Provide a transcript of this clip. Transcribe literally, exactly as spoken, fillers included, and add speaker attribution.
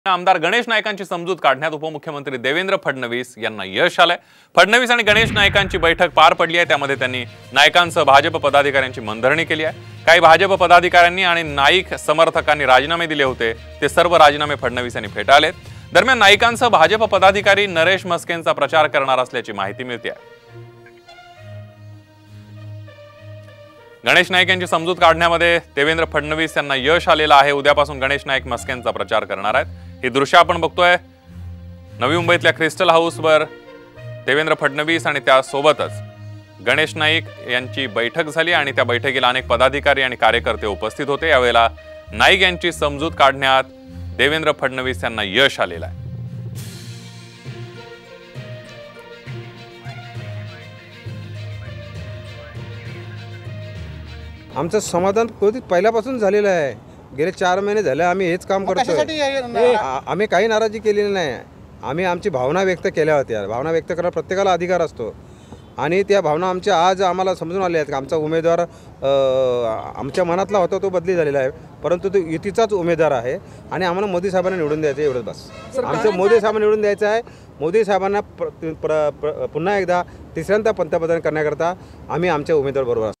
Speaker 1: आमदार गणेश नाईकांची समजूत काढण्यात उपमुख्यमंत्री देवेंद्र फडणवीस यांना यश आलंय। फडणवीस आणि गणेश नाईकांची बैठक पार पडली आहे। त्यामध्ये त्यांनी नाईकांसह भाजप पदाधिकाऱ्यांची मनधरणी केली आहे। काही भाजप पदाधिकाऱ्यांनी आणि नाईक समर्थकांनी राजीनामे दिले होते, ते सर्व राजीनामे फडणवीस यांनी फेटाळलेत। दरम्यान नाईकांसह भाजप पदाधिकारी नरेश मस्केंचा प्रचार करणार असल्याची माहिती मिळते आहे। गणेश नाईक यांची समजूत काढण्यामध्ये देवेंद्र फडणवीस यांना यश आलेलं आहे। उद्यापासून गणेश नाईक मस्केंचा प्रचार करणार आहेत। ही दृश्य आपण बघतोय नवी मुंबईतल्या क्रिस्टल हाऊसवर देवेंद्र फडणवीस आणि त्यासोबतच गणेश नाईक यांची बैठक झाली आणि त्या बैठकीला अनेक पदाधिकारी आणि कार्यकर्ते उपस्थित होते। यावेळेला नाईक यांची समजूत काढण्यात देवेंद्र फडणवीस यांना यश आलेलं आहे।
Speaker 2: आमचं समाधान पहिल्यापासून झालेलं आहे। गेले चार महिने झाले आम्ही हेच काम करतोय। आम्ही काही नाराजी केलेली नाही। आम्ही आमची भावना व्यक्त केल्या होत्या। भावना व्यक्त करायला प्रत्येकाला अधिकार असतो आणि त्या भावना आमच्या आज आम्हाला समजून आल्या आहेत। आमचा उमेदवार आमच्या मनातला होता तो बदली झालेला आहे, परंतु तो युतीचाच उमेदवार आहे आणि आम्हाला मोदी साहेबांना निवडून द्यायचं एवढंच बस। आमचं मोदी साहेबांना निवडून द्यायचं आहे। मोदी साहेबांना पुन्हा एकदा तिसऱ्यांदा पंतप्रधान करण्याकरता आम्ही आमच्या उमेदवार बरोबर